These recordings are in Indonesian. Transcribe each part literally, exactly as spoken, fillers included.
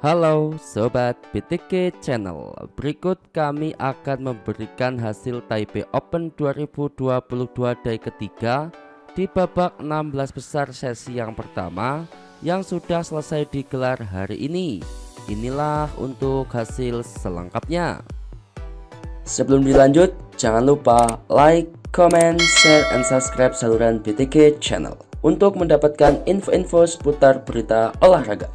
Halo Sobat B T K Channel, berikut kami akan memberikan hasil Taipei Open dua ribu dua puluh dua day ketiga di babak enam belas besar sesi yang pertama yang sudah selesai digelar hari ini. Inilah untuk hasil selengkapnya. Sebelum dilanjut, jangan lupa like, comment, share, and subscribe saluran B T K Channel untuk mendapatkan info-info seputar berita olahraga.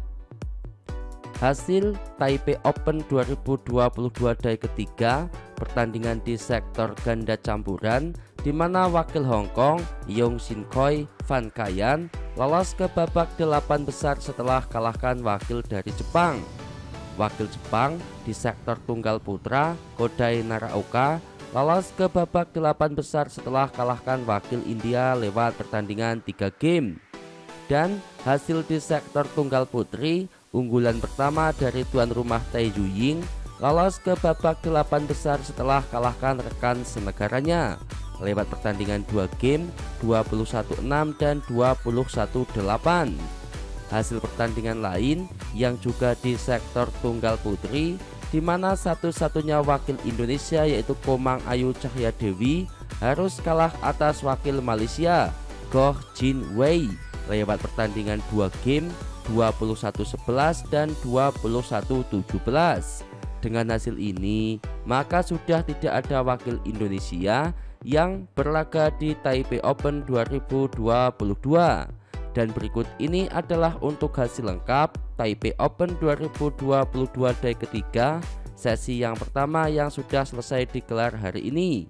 Hasil Taipei Open dua ribu dua puluh dua day ketiga, pertandingan di sektor ganda campuran di mana wakil Hong Kong Yong Sin Koi Fan Kayan lolos ke babak delapan besar setelah kalahkan wakil dari Jepang. Wakil Jepang di sektor tunggal putra Kodai Naraoka lolos ke babak delapan besar setelah kalahkan wakil India lewat pertandingan tiga game. Dan hasil di sektor tunggal putri, unggulan pertama dari tuan rumah Tai Yuying lolos ke babak delapan besar setelah kalahkan rekan senegaranya lewat pertandingan dua game dua puluh satu enam dan dua puluh satu delapan. Hasil pertandingan lain yang juga di sektor tunggal putri di mana satu-satunya wakil Indonesia yaitu Komang Ayu Cahya Dewi harus kalah atas wakil Malaysia Goh Jin Wei lewat pertandingan dua game dua puluh satu sebelas dan dua puluh satu tujuh belas. Dengan hasil ini, maka sudah tidak ada wakil Indonesia yang berlaga di Taipei Open dua ribu dua puluh dua. Dan berikut ini adalah untuk hasil lengkap Taipei Open dua ribu dua puluh dua day ketiga, sesi yang pertama yang sudah selesai digelar hari ini.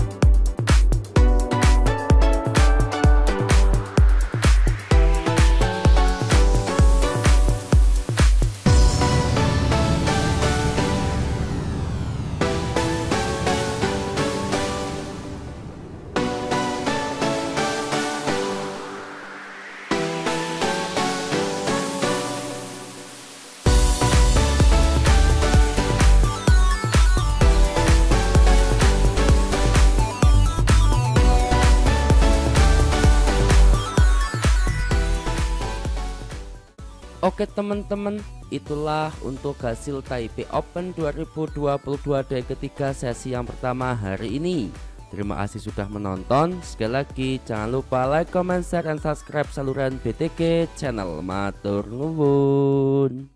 Oke teman-teman, itulah untuk hasil Taipei Open dua ribu dua puluh dua day ketiga sesi yang pertama hari ini. Terima kasih sudah menonton. Sekali lagi jangan lupa like, comment, share, dan subscribe saluran B T K Channel. Matur nuwun.